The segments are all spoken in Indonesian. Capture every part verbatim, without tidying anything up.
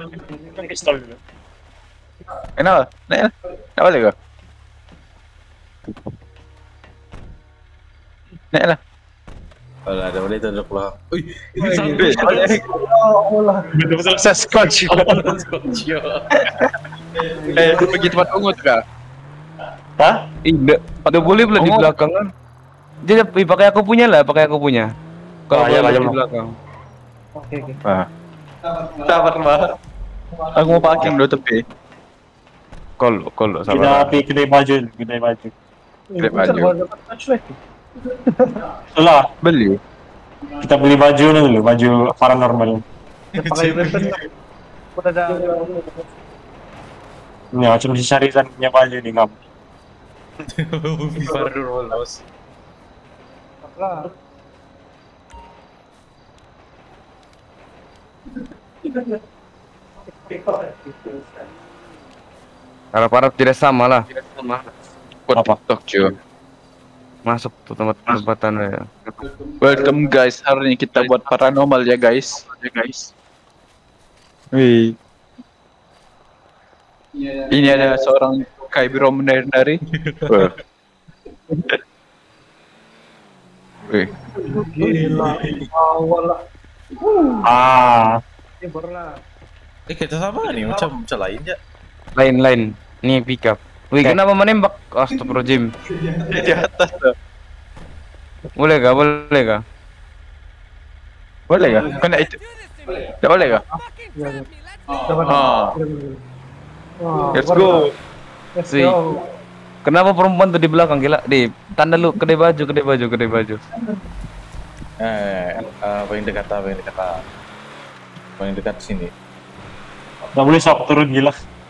Pistol dulu. Kenapa? Naik lah. Tak boleh ke? Naik lah. Kalau ada boleh tu ada peluang. Ui, ini Wih, sampai Betul-betul Sasquatch. Eh, dia pergi tempat ungu tu kah? Hah? Ih, nggak, ada boleh pula di Oh. belakang kan? Dia ih, pakai aku punya lah, pakai aku punya. Kalau Ah, ya lah, boleh ya di lah. belakang. Oke oke. Wah. Sabar banget. Aku mau parking dulu tepi. Kalau kalau Kita sabar. pergi kedai baju, kedai baju. Kedai baju. Itulah, Beli. kita beli baju ni dulu, baju paranormal. Ni macam si Syahrizan punya baju ni ngam. Baru lolos. Harap-harap tidak sama lah. Buat Apa? TikTok cuy. Masuk tuh tempat-tempatan ya. Welcome guys. Hari ini kita buat paranormal ya guys. Ya guys. Wih. Ini ada seorang Kaibiro menari-nari. Wah. Wih. Ah, Eh kita sama nih, macam macam lain je. Lain-lain. Nih pick up. Wih, kenapa menembak? Astagfirullahaladzim. Di atas tuh. Boleh kah? Boleh kah? Boleh kah? Kena itu. Tak boleh kah? Ah. Let's go. Si. Kenapa perempuan tuh di belakang gila? Di tanda lu kedai baju, kedai baju, kedai baju. Eh, uh, paling dekat apa? Paling dekat apa? Paling dekat sini. tak boleh sok turun gila.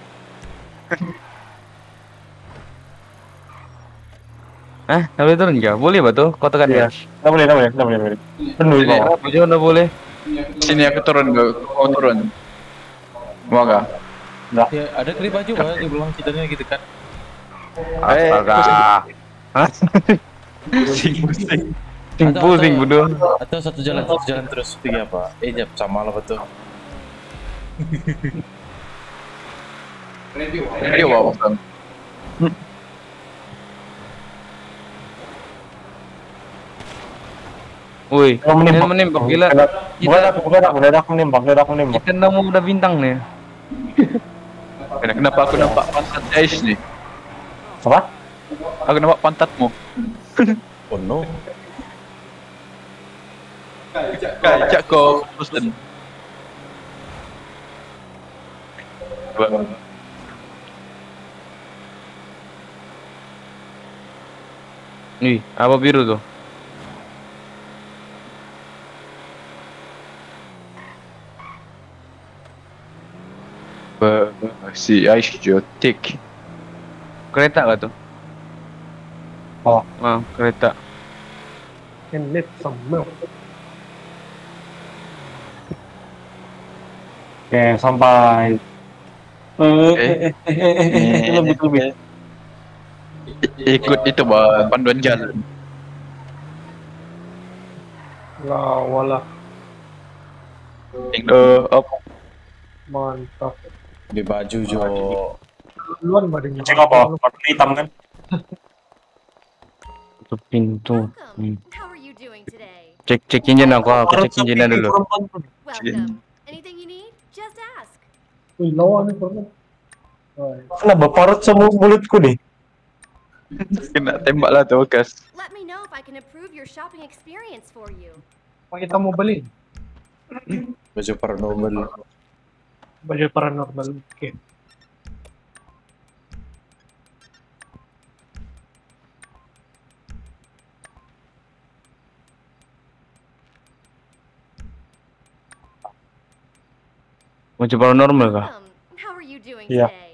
Hah? Tak boleh turun kah? Boleh batu? Kau tekan Iya. ya? Tak boleh, tak boleh, tak boleh, tak boleh. Penuh di bawah. Baju nggak boleh. Sini aku turun ke. Kau turun. Mau kah? Ya, ada kedai baju kan di belakang kita ni lagi dekat. Eh, Astaga. Hah? pusing pusing. Sing Atau- pusing atau- bodoh. Atau satu jalan, satu jalan terus pergi apa? Eh, jap sama lah betul. Dia bawa bang. Woi, Kau ini menembak. menembak gila. Boleh aku, boleh aku, boleh aku menembak, boleh aku menembak. Kita nemu udah bintang nih. Kenapa aku nampak pantat Jais nih? Apa? Aku nampak pantatmu. Oh no. Kajak kau bosan. Nih, apa biru tuh? Si Ais Jotik. Kereta gak tuh? Oh. Ah, kereta. Can let some milk. Oke, sampai. Eh, eh, eh, eh, eh, eh, lebih, lebih. Ikut itu bah panduan jalan. La wala. Eh, apa? Mantap. Di baju jo. Duluan badannya. Cek apa? Warna hitam kan? Tutup pintu. Hmm. How are you doing today? Cek cek engine aku, aku cek engine dulu. Welcome. Anything you need? Just ask. Uy, lawa nih pernah. Kenapa parut semua mulutku nih? Kena tembak lah tu bekas. Let me know if I can improve your shopping experience for you. Apa kita mau beli? Baju paranormal. Baju paranormal. Oke. Macam paranormal kah? Welcome. How are you doing Yeah. today?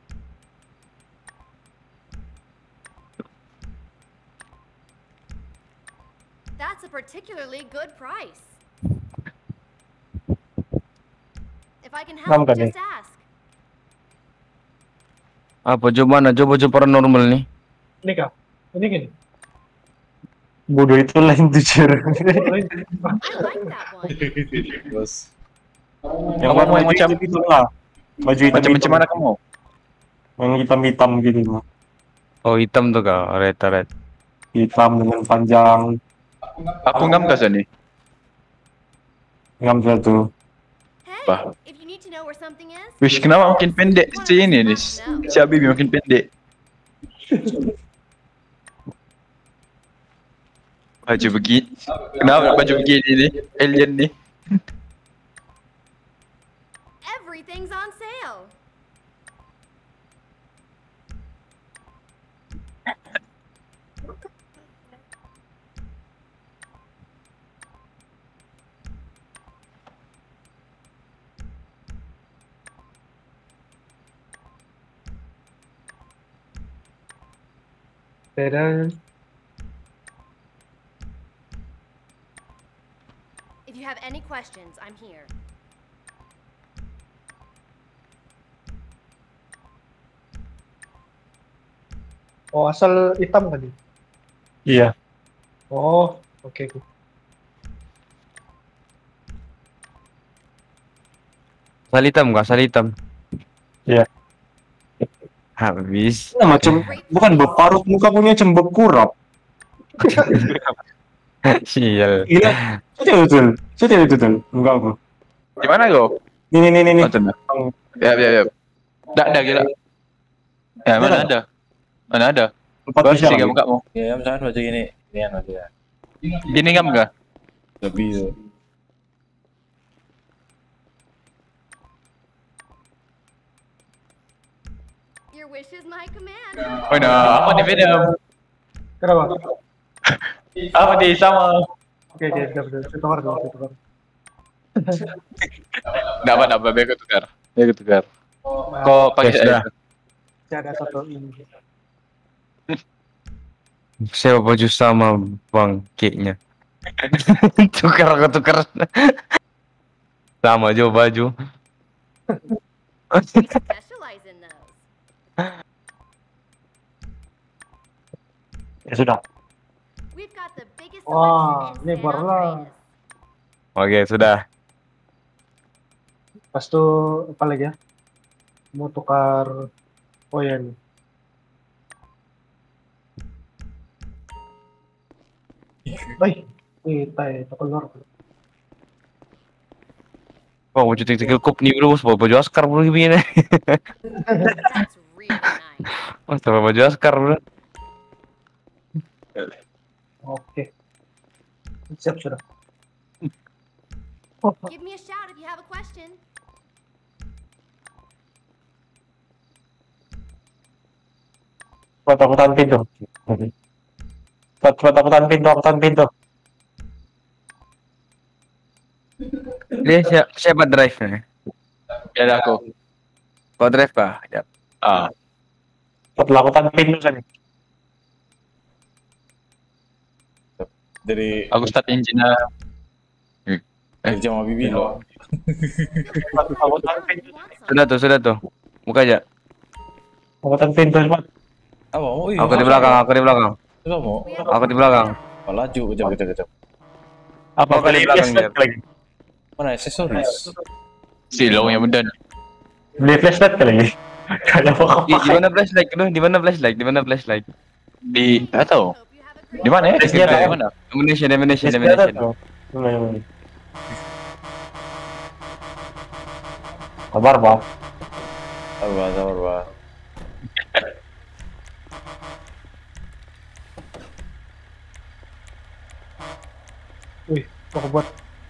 That's a particularly good price. If I can help, Nampak just nih. ask. Apa baju mana? Coba baju paranormal nih. Ini kah? Ini gini. Bodoh itu lain tujuh. I like that one. Bos. Yang Kamu warna mau yang baju macam hitam itu lah. Baju hitam macam macam mana kamu? Yang hitam-hitam gitu mah. Oh hitam tuh kau, red red. Hitam dengan panjang. Aku ngam ke sini. Ngam satu. Hey, Bah. if you need to know where something is, Wish, kenapa makin pendek si ini nih? Si Habibie makin pendek. Baju begini. Kenapa baju begini nih? Alien nih. everything's on sale. Dadah. If you have any questions, I'm here. Oh, asal hitam tadi. Iya. Oh, oke. Okay. Asal hitam kah? Asal hitam. Iya. Habis. Nah, macam bukan berparut muka punya macam berkurap. Sial. Gila. Sudah betul. Sudah betul. Muka aku. Di mana kau? Ini ini ini. Oh, sana. Ya, ya, ya. Dah, dah gila. Ya, mana ada? Mana ada? Empat Bagus bisa sih lagi. mukamu. Ya, misalkan baju gini, ini kan baju ya. Gini ngam enggak? Lebih tuh. Your wish is my command. Oh, nah, apa di Venom? Kenapa? Apa di sama? Oke, oke, sudah, sudah. Saya tukar dulu, saya tukar. Enggak apa, enggak apa, biar aku tukar. Biar aku tukar. Kok pakai Ya, sudah. saya? Saya ada satu ini. Saya baju sama bang keknya. Tukar aku tukar. Sama aja baju. We specialize in those. Ya sudah. We've got the biggest Wah, selection ini and baru sale lah. prices. Oke sudah. Pas itu apa lagi ya? Mau tukar. Oh ya nih. Baik, kita itu keluar. Oh baju tinggal kup nih bro, sebab baju Oscar bro gini. That's really nice. Oh sebab baju Oscar bro. Oke. Siap sudah. Give me a shout if you have a question. Cepat aku tahan pintu. Cepat cepat aku tahan pintu, aku tahan pintu. Dia siapa, siapa drive nya? Ya ada aku. Kau drive kah? Ya. Ah, Cepat aku tahan pintu tadi. Dari aku start engine ah. dari jam Habibie loh. Cepat aku tahan pintu. Sudah tuh, sudah tuh. Buka aja. Aku tahan pintu cepat. Apa mau? Iya, Aku di belakang, aku di belakang. Enggak mau. We have Aku di belakang. Oh, laju, kejap, kejap, kejap. Apa Kau di beli belakang, flashlight lagi? Mana aksesoris? Silong yang bedan. Beli flashlight kali. Kayak apa Di, di mana flashlight itu? Di mana flashlight? Di mana flashlight? Di, enggak tahu. hope you have a great Di mana ya? Flashnya Di ada. mana? Ammunition, ammunition, Flashlight ada ammunition. tuh. Mana, mana. Kabar bang. Sabar, sabar, Pak. Wih, mau buat.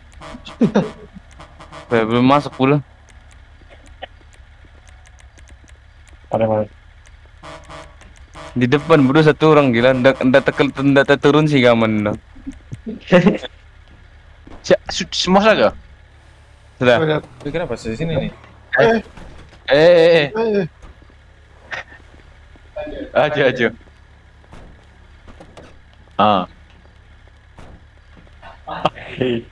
Eh, belum masuk pula. Ada mana? Di depan bro satu orang gila, ndak ndak tekel ndak turun sih gaman. No. Si- su- Semua saja. Sudah. Sudah. Tapi kenapa di sini nih? Eh, eh, eh. Eh, Aja, aja. Ah, Hei.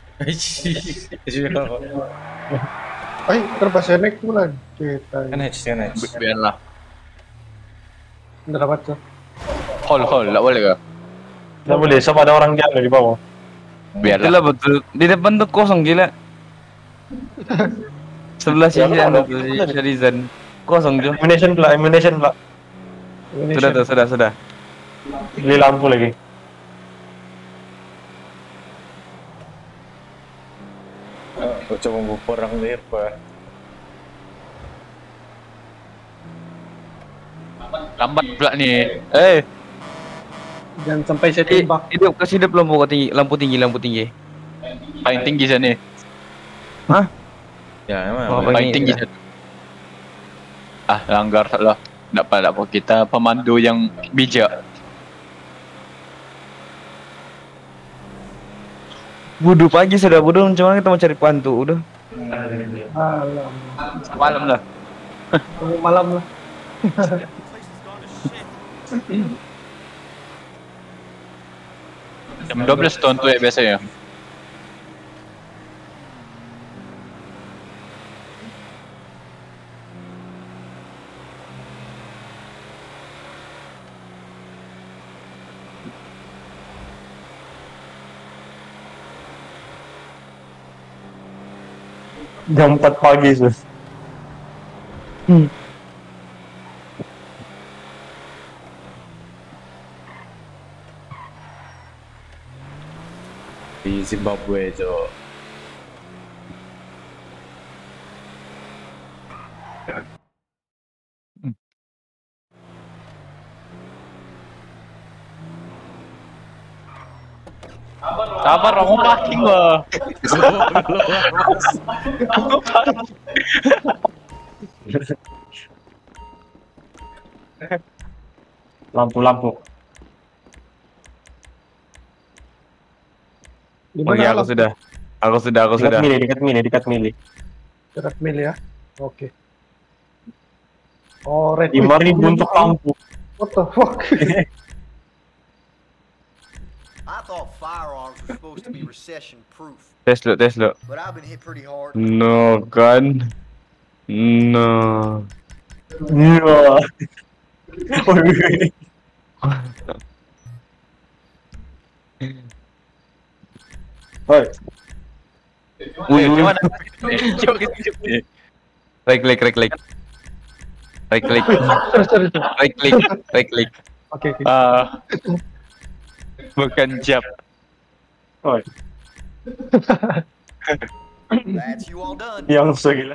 Ay, terpas saya naik bulan. Kita. Kan hedge, kan hedge. biarlah. Nggak dapat tuh. Hol, hol, enggak boleh kah? Nggak boleh, sama ada orang jalan di bawah. Biarlah. Itulah betul. Di depan tuh kosong gila. Sebelah sini Ya, anu ada. tuh si Sharizen. Kosong Jo. Ammunition pula, ammunition pula. Sudah tuh, sudah, sudah. Beli lampu lagi. Aku coba mau perang nih apa? Lambat pula nih. Eh, Jangan sampai saya Eh, tembak. hidup kasih hidup lampu tinggi, lampu tinggi, lampu tinggi. paling tinggi sana. Ya emang. Oh, emang. Paling ini, tinggi ya. sana. Ah, langgar lah. Tak apa, tak apa. Kita pemandu yang bijak. Budu pagi sudah budu, macam mana kita mau cari pantu udah. Malam. Malam lah. Tunggu malam lah. Jam dua belas tahun tu ya biasanya. Jam empat pagi sus. Di Zimbabwe Jo. Sabar, aku parking lah. Lampu-lampu. Di Oke, mana aku alam? sudah. Aku sudah, aku Dekat sudah. mili, dekat mili, dekat mili. Dekat mil ya. Oke. Oh, red. Lima ribu untuk lampu. What the fuck? I thought firearms were supposed to be recession proof, Tes lu, tes lu. but I've been hit pretty hard. No kan. No. Iya. Oi, Wih, gimana? Coba kita coba. Right click, right click. Right click. Sorry, sorry, sorry. Right click, right click. Oke, oke. Ah, bukan jab. oi, That's you all done. yang segila.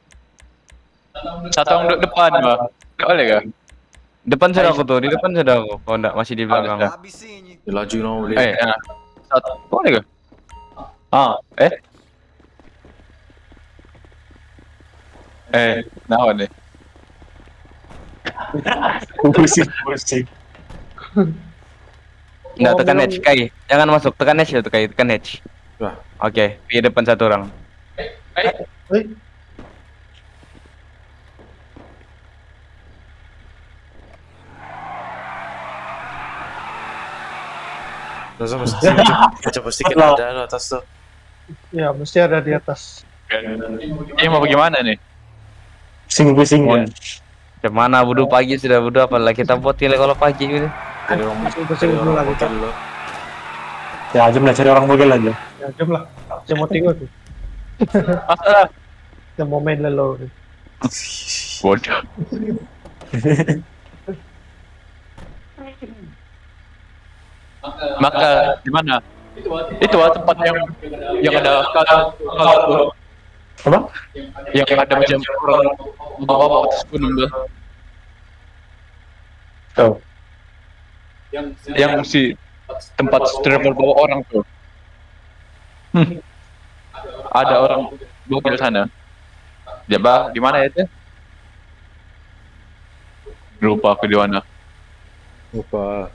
Satu yang duduk depan, bah. Tak boleh ke? Depan sudah aku tuh, di depan sudah aku. Oh enggak, masih di belakang. sudah. I'll be seeing you. Laju no boleh. Eh, ah. Satu, boleh ke? Ah, eh? Eh, naon ni? Pusing, pusing. Enggak, Oh, tekan belum. H, Kai. Jangan masuk, tekan H itu Kai, tekan H. Wah. Oke, di depan satu orang. Wait. Terus mesti coba sedikit Halo. ada di atas tuh. Ya, mesti ada di atas. Ini mau bagaimana nih? Pusing-pusing ya. Macam mana budu pagi sudah budu apalagi kita buat kira kalau pagi gitu. Dari orang Pusing-pusing dari dulu orang lagi, bogel lo. Ya, jom lah cari orang bogel aja. Ya, jom lah. Saya mau tengok tuh. Masalah. Saya mau main lelo. tuh. Bodoh. Maka di mana? Itu ah, tempat yang yang ada kakak tuh. Apa? Yang ada macam orang bawa atas gunung tuh. Tuh. Yang si tempat travel bawa orang tuh. Hmm. Ada orang mobil sana. Jabah di mana ya itu? Lupa aku di mana. Lupa.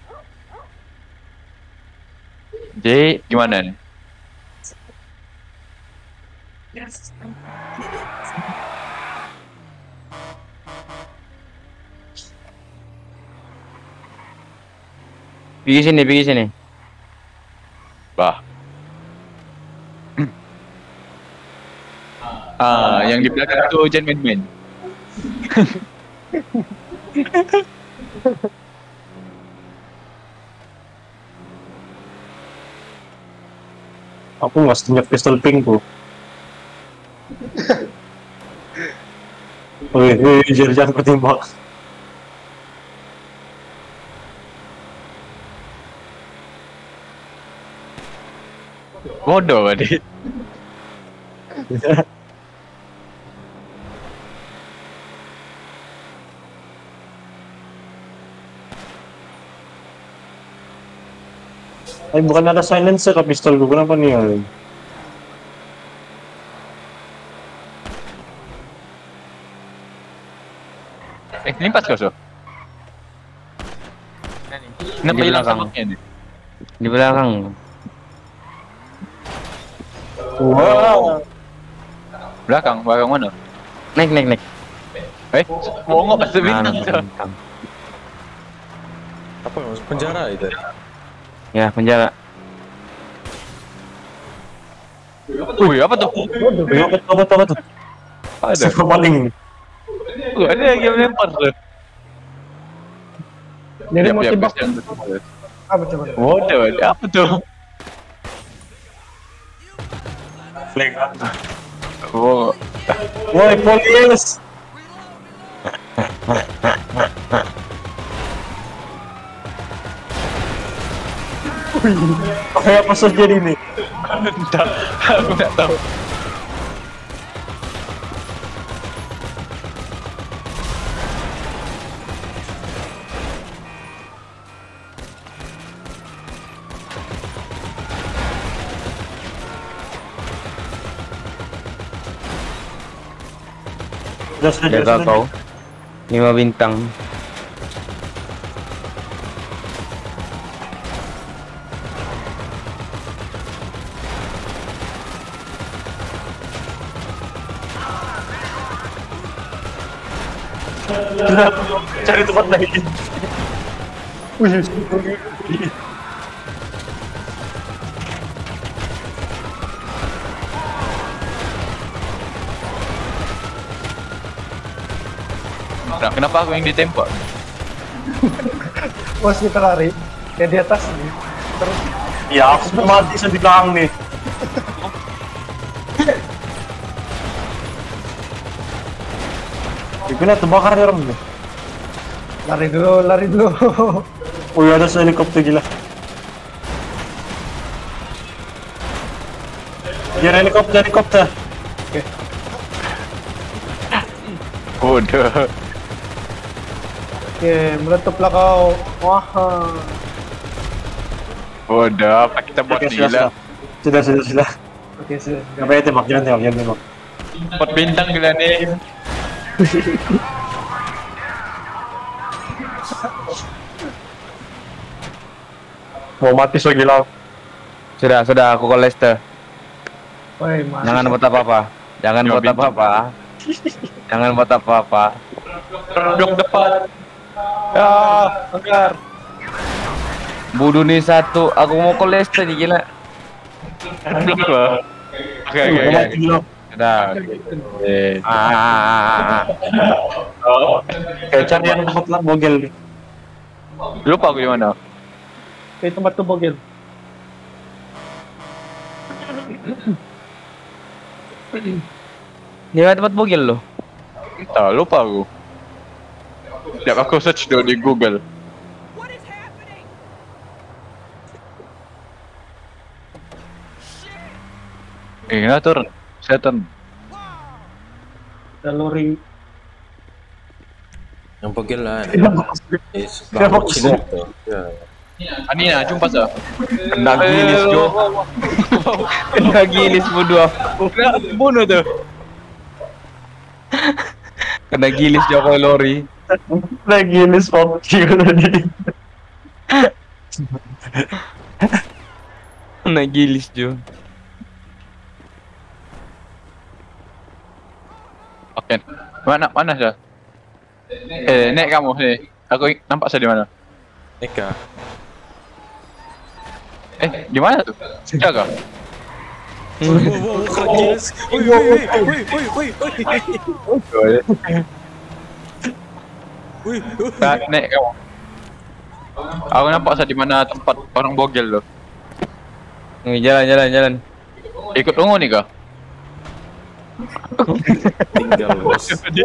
Jadi gimana nih? Pergi sini, pergi sini. Bah. Ah, yang di belakang itu gentleman. Aku nggak setuju pistol pink tuh. Wih, wih, jangan pertimbang. Bodoh tadi. Ay, bukan ada silencer ke pistol gue, kenapa nih? Eh, ini pas kau so. Kenapa Di hilang belakang. samaknya nih? Di belakang. Wow. Belakang, belakang mana? Naik, naik, naik. Eh, mau nggak pas Nah, bintang so? bintang. Apa masuk penjara itu? Ya, penjara. Wih, apa tuh? Wih, apa tuh, apa tuh, apa tuh? Ada. Siapa paling? Wih, ada yang game lempar tuh. Jadi Siap, mau siap, tembak siap. apa coba? Bodoh, ada apa tuh? Flag. Oh, Woi, polis! Kayak apa saja jadi ini? entah, aku nggak tahu. Sudah, sudah, Jaga sudah. kau. Lima bintang. Sudah, cari tempat lain. Wih, Nah, kenapa aku yang ditembak? Pas kita lari, kayak di atas nih. Terus ya aku sudah mati sudah di belakang nih. Gimana terbakar ya orang nih? lari dulu, lari dulu. Wih, ada helikopter gila. Biar helikopter, helikopter. Bodoh. Oke, meletuplah kau. Wah. Bodoh, apa kita buat Oke, gila? sudah, sudah, sudah, sudah. Oke, sudah. Apa ya tembak, jangan tembak, jangan tembak. Buat bintang gila nih. Mau mati so gila. Sudah, sudah aku call Lester. Woi, mas. Jangan buat apa-apa. Jangan Lima buat bintang. apa-apa. Jangan buat apa-apa. Duduk depan. Ya, Anggar. Budu nih satu. Aku mau call Lester nih gila. Duduk lah. Oke, oke, Mau oke. mati gila. Sudah. Eh, Ah, ah, ah, ah, ah. Kayak cari yang tempat lah bogel nih. lupa aku di mana. Kayak tempat tuh bogel. Dia ada tempat bogel loh. Entah, lupa aku. Sekejap aku search dulu di Google. Eh, kenapa turun? Saya turun. Dan lori. Yang pegel lah. Eh, Kenapa belakang Cina tuh. Ya. Ani nak jumpa sah. Kena gilis Jo. Kena gilis bodoh aku. Bunuh tu. Kena gilis Jo kalau lori. Lagi ini spot kill tadi. Kena gilis Jo. Oke. Mana mana sah? Eh, nek kamu ni. Aku nampak sah di mana? Eka. Eh, di mana tu? Jaga. Wow, wow, keren gila. Woi, woi, woi, woi, woi, woi. Woi, woi. Nah, nek kamu. Aku nampak sah di mana tempat orang bogel tu. Nih, jalan, jalan, jalan. Ikut ungu ni kah? Tinggal bos.